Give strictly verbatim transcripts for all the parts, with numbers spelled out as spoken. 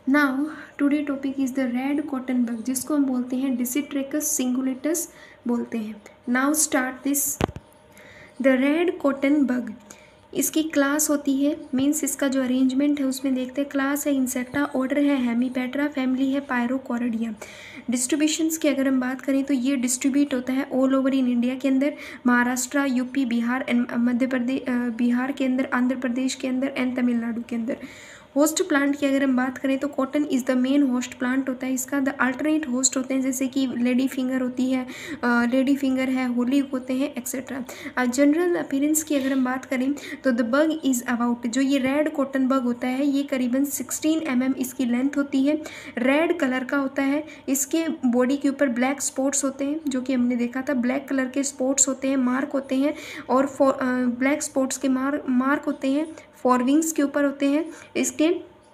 Now today topic is the red cotton bug, जिसको हम बोलते हैं डिसिट्रेकस सिंगुलेटस बोलते हैं। Now start this. The red cotton bug, इसकी क्लास होती है, मीन्स इसका जो अरेंजमेंट है उसमें देखते हैं। क्लास है इंसेक्टा, ऑर्डर है हेमीपेट्रा, फैमिली है पायरोकोरिडिया। डिस्ट्रीब्यूशंस की अगर हम बात करें तो ये डिस्ट्रीब्यूट होता है ऑल ओवर इन इंडिया के अंदर, महाराष्ट्र, यूपी, बिहार एंड मध्य प्रदेश, बिहार के अंदर, आंध्र प्रदेश के अंदर एंड तमिलनाडु के अंदर। होस्ट प्लांट की अगर हम बात करें तो cotton is the main host plant होता है इसका। द अल्टरनेट होस्ट होते हैं जैसे कि लेडी फिंगर होती है, लेडी फिंगर है, होली होते हैं, एक्सेट्रा। जनरल अपीयरेंस की अगर हम बात करें तो द बग इज़ अबाउट, जो ये रेड कॉटन बग होता है ये करीबन सिक्सटीन एम एम इसकी लेंथ होती है, रेड कलर का होता है। इसके बॉडी के ऊपर ब्लैक स्पॉट्स होते हैं, जो कि हमने देखा था, ब्लैक कलर के स्पॉट्स होते हैं, मार्क होते हैं, और ब्लैक स्पॉट्स के मार्क मार्क होते हैं फॉर विंग्स के ऊपर होते हैं। इसके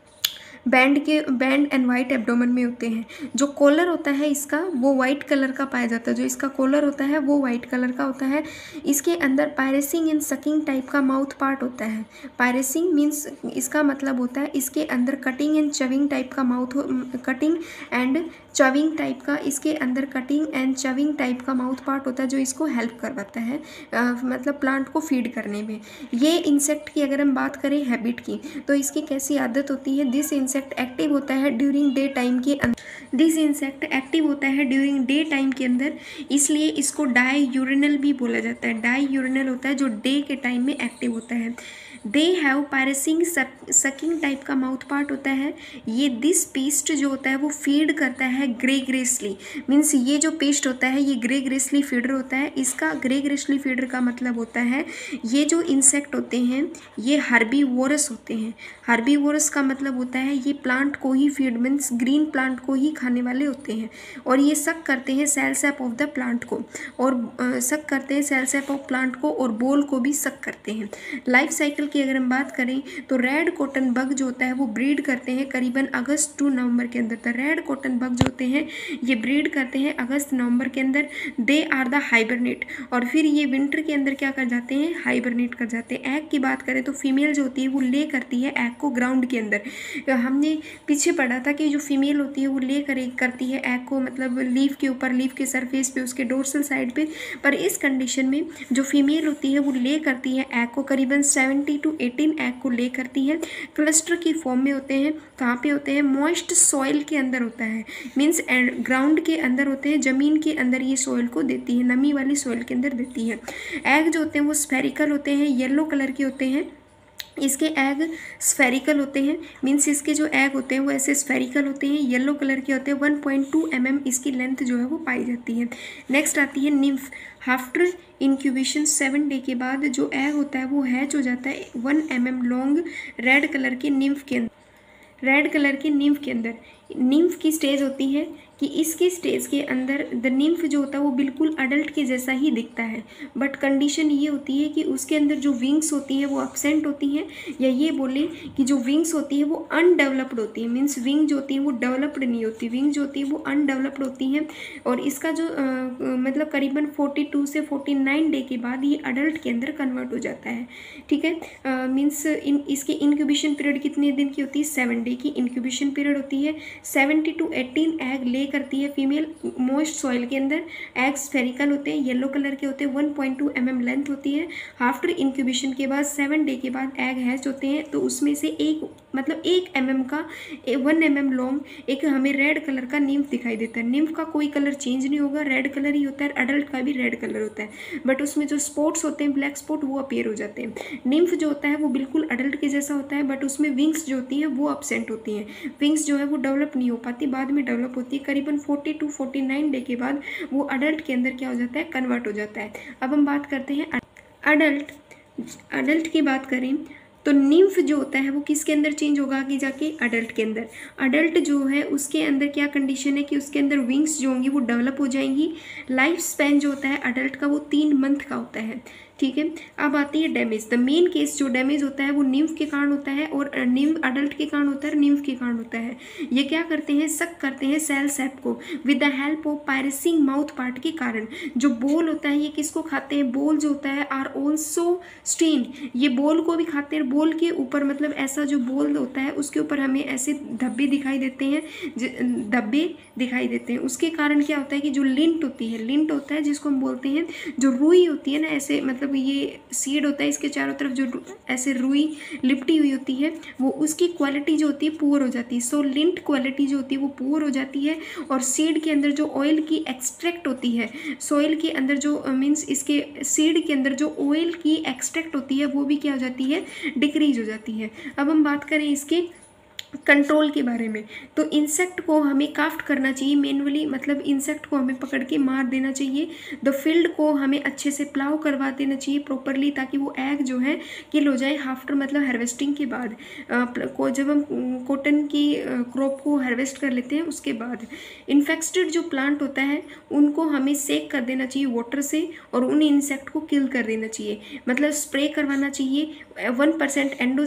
बैंड के बैंड एंड वाइट एब्डोमेन में होते हैं। जो कॉलर होता है इसका वो वाइट कलर का पाया जाता है, जो इसका कॉलर होता है वो वाइट कलर का होता है। इसके अंदर पायरेसिंग एंड सकिंग टाइप का माउथ पार्ट होता है। पायरेसिंग मीन्स इसका मतलब होता है इसके अंदर कटिंग एंड चविंग टाइप का mouth, cutting and chewing type का, इसके अंदर कटिंग एंड चविंग टाइप का माउथ पार्ट होता है जो इसको हेल्प करवाता है, आ, मतलब प्लांट को फीड करने में। ये इंसेक्ट की अगर हम बात करें हैबिट की तो इसकी कैसी आदत होती है। दिस इंसेक्ट एक्टिव होता है ड्यूरिंग डे टाइम के अंदर दिस इंसेक्ट एक्टिव होता है ड्यूरिंग डे टाइम के अंदर, इसलिए इसको डाई यूरिनल भी बोला जाता है। डाई यूरिनल होता है जो डे के टाइम में एक्टिव होता है। They have piercing sucking type का माउथ पार्ट होता है। ये दिस पेस्ट जो होता है वो फीड करता है ग्रे ग्रेसली, मीन्स ये जो पेस्ट होता है ये ग्रे ग्रेसली फीडर होता है। इसका ग्रे ग्रेसली फीडर का मतलब होता है ये जो इंसेक्ट होते हैं ये हर्बीवोरस होते हैं। हर्बीवोरस का मतलब होता है ये प्लांट को ही फीड, मीन्स ग्रीन प्लांट को ही खाने वाले होते हैं, और ये सक करते हैं cell sap of the plant को, और सक करते हैं सेल सैप ऑफ प्लांट को, और बोल को भी सक करते हैं। लाइफ साइकिल की अगर हम बात करें तो रेड कॉटन बग जो होता है वो ब्रीड करते हैं करीबन अगस्त टू नवंबर के अंदर। तो रेड कॉटन बग जो होते हैं ये ब्रीड करते हैं अगस्त नवंबर के अंदर। दे आर द हाइबरनेट, और फिर ये विंटर के अंदर क्या कर जाते हैं, हाइबरनेट कर जाते हैं। एग की बात करें तो फीमेल जो होती है वो ले करती है एग को ग्राउंड के अंदर। हमने पीछे पढ़ा था कि जो फीमेल होती है वो ले कर करती है एग को, मतलब लीफ के ऊपर, लीफ के सरफेस पे, उसके डोर्सल साइड पे। पर इस कंडीशन में जो फीमेल होती है वो ले करती है एग को, करीबन सेवेंटी टू एटीन एग को ले करती है। क्लस्टर की फॉर्म में होते हैं। कहाँ पे होते हैं, मॉइस्ट सॉइल के अंदर होता है, मीन्स ग्राउंड के अंदर होते हैं, ज़मीन के अंदर ये सॉइल को देती है, नमी वाली सॉइल के अंदर देती है। एग जो होते हैं वो स्फेरिकल होते हैं, येलो कलर के होते हैं। इसके एग स्फेरिकल होते हैं, मीन्स इसके जो एग होते हैं वो ऐसे स्फेरिकल होते हैं, येलो कलर के होते हैं। One point two M M इसकी लेंथ जो है वो पाई जाती है। नेक्स्ट आती है nymph. After incubation seven day के बाद जो एग होता है वो हैच हो जाता है one M M long red colour के निम्फ के अंदर। रेड कलर के निम्फ के अंदर निम्फ की स्टेज होती है कि इसकी स्टेज के अंदर द निम्फ जो होता है वो बिल्कुल अडल्ट के जैसा ही दिखता है, बट कंडीशन ये होती है कि उसके अंदर जो विंग्स होती हैं वो अब्सेंट होती हैं, या ये बोले कि जो विंग्स होती है वो अनडेवलप्ड होती है, मीन्स विंग जो होती है वो डेवलप्ड नहीं होती, विंग जो होती है वो अनडेवलप्ड होती हैं। और इसका जो आ, मतलब करीबन फोर्टी टू से फोर्टी नाइन डे के बाद ये अडल्ट के अंदर कन्वर्ट हो जाता है। ठीक है, मीन्स इन इसकी इंक्यूबेशन पीरियड कितने दिन की होती है, सेवन डे की इंक्यूबेशन पीरियड होती है। सेवेंटी टू एटीन एग ले करती है फीमेल मॉइस्ट सॉइल के अंदर। एग स्फेरिकल होते हैं, येलो कलर के होते हैं, one point two M M length होती है। आफ्टर इंक्यूबेशन के बाद सेवन डे के बाद एग हैच होते हैं, तो उसमें से एक मतलब एक एम एम का वन एम एम लॉन्ग एक हमें रेड कलर का निम्फ दिखाई देता है। निम्फ का कोई कलर चेंज नहीं होगा, रेड कलर ही होता है, अडल्ट का भी रेड कलर होता है, बट उसमें जो स्पॉट्स होते हैं ब्लैक स्पॉट वो अपीयर हो जाते हैं। निम्फ जो होता है वो बिल्कुल अडल्ट के जैसा होता है, बट उसमें विंग्स जो होती हैं वो अब्सेंट होती हैं। विंग्स जो है वो डेवलप नहीं हो पाती, बाद में डेवलप होती है। करीबन forty two forty nine day के बाद वो अडल्ट के अंदर क्या हो जाता है, कन्वर्ट हो जाता है। अब हम बात करते हैं अडल्ट अडल्ट की बात करें तो निम्फ जो होता है वो किसके अंदर चेंज होगा आगे जाके, अडल्ट के अंदर। अडल्ट जो है उसके अंदर क्या कंडीशन है कि उसके अंदर विंग्स जो होंगी वो डेवलप हो जाएंगी। लाइफ स्पैन जो होता है अडल्ट का वो तीन मंथ का होता है। ठीक है। अब आती है डैमेज। द मेन केस जो डैमेज होता है वो निम्फ के कारण होता है और निम्फ अडल्ट के कारण होता है, निम्फ के कारण होता है। ये क्या करते हैं, सक करते हैं सेल सैप को with the help of piercing mouth part के कारण। जो बोल होता है ये किसको खाते हैं, बोल जो होता है आर ऑल्सो स्टेन, ये बोल को भी खाते हैं। बोल के ऊपर मतलब ऐसा जो बोल होता है उसके ऊपर हमें ऐसे धब्बे दिखाई देते हैं, धब्बे दिखाई देते हैं। उसके कारण क्या होता है कि जो लिंट होती है, लिंट होता है जिसको हम बोलते हैं, जो रुई होती है ना, ऐसे मतलब ये सीड होता है इसके चारों तरफ जो ऐसे रुई लिपटी हुई होती है, वो उसकी क्वालिटी जो होती है पुअर हो जाती है। सो लिंट क्वालिटी जो होती है वो पुअर हो जाती है। और सीड के अंदर जो ऑयल की एक्सट्रैक्ट होती है, सोइल के अंदर जो मीन्स इसके सीड के अंदर जो ऑयल की एक्सट्रैक्ट होती है वो भी क्या हो जाती है, डिक्रीज हो जाती है। अब हम बात करें इसके कंट्रोल के बारे में, तो इंसेक्ट को हमें काफ्ट करना चाहिए मैनुअली, मतलब इंसेक्ट को हमें पकड़ के मार देना चाहिए। द फील्ड को हमें अच्छे से प्लाव करवा देना चाहिए प्रॉपरली, ताकि वो एग जो है किल हो जाए आफ्टर मतलब हार्वेस्टिंग के बाद, को जब हम कॉटन की क्रॉप को हार्वेस्ट कर लेते हैं उसके बाद। इन्फेक्टेड जो प्लांट होता है उनको हमें सेक कर देना चाहिए वाटर से और उन इंसेक्ट को किल कर देना चाहिए, मतलब स्प्रे करवाना चाहिए। वन परसेंट एंडो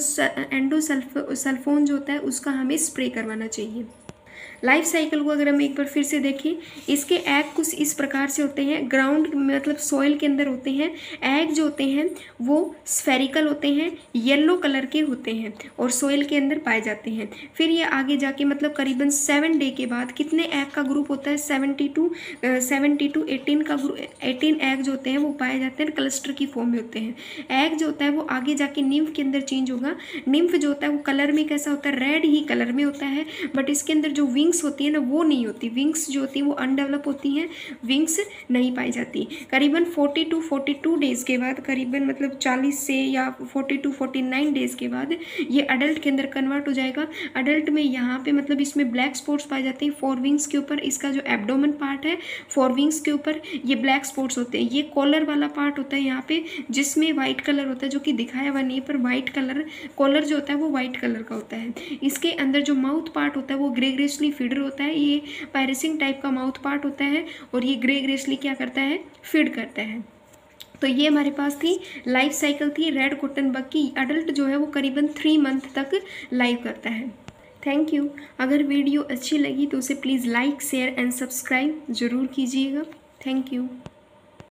एंडोसल्फोन जो होता है उसका हमें स्प्रे करवाना चाहिए। लाइफ साइकिल को अगर हम एक बार फिर से देखें, इसके एग कुछ इस प्रकार से होते हैं, ग्राउंड मतलब सॉइल के अंदर होते हैं। एग जो होते हैं वो स्फेरिकल होते हैं, येलो कलर के होते हैं और सॉइल के अंदर पाए जाते हैं। फिर ये आगे जाके मतलब करीबन सेवन डे के बाद कितने एग का ग्रुप होता है, seventy two seventy two eighteen का ग्रुप, एटीन एग जो होते हैं वो पाए जाते हैं, क्लस्टर की फॉर्म में होते हैं। एग जो होता है वो आगे जाके निम्फ के अंदर चेंज होगा। निम्फ जो होता है वो कलर में कैसा होता है, रेड ही कलर में होता है, बट इसके अंदर जो विंग्स होती है ना वो नहीं होती, विंग्स जो होती है वो अनडेवलप होती हैं, विंग्स नहीं पाई जाती। करीबन forty two forty two days के बाद, करीबन मतलब चालीस से या forty two forty nine days के बाद ये अडल्ट के अंदर कन्वर्ट हो जाएगा। अडल्ट में यहाँ पे मतलब इसमें ब्लैक स्पॉट्स पाए जाते हैं फोर विंग्स के ऊपर, इसका जो एब्डोमेन पार्ट है फोर विंग्स के ऊपर ये ब्लैक स्पॉट्स होते हैं। ये कॉलर वाला पार्ट होता है यहाँ पे जिसमें व्हाइट कलर होता है, जो कि दिखाया हुआ नहीं पर व्हाइट कलर, कॉलर जो होता है वो व्हाइट कलर का होता है। इसके अंदर जो माउथ पार्ट होता है वो ग्रे ग्रेसली फीडर होता है, ये पायरेसिंग टाइप का माउथ पार्ट होता है और ये ग्रे ग्रेसली क्या करता है, फीड करता है। तो ये हमारे पास थी लाइफ साइकिल थी रेड कॉटन बग की। अडल्ट जो है वो करीबन थ्री मंथ तक लाइव करता है। Thank you. अगर वीडियो अच्छी लगी तो उसे please like share and subscribe ज़रूर कीजिएगा। Thank you.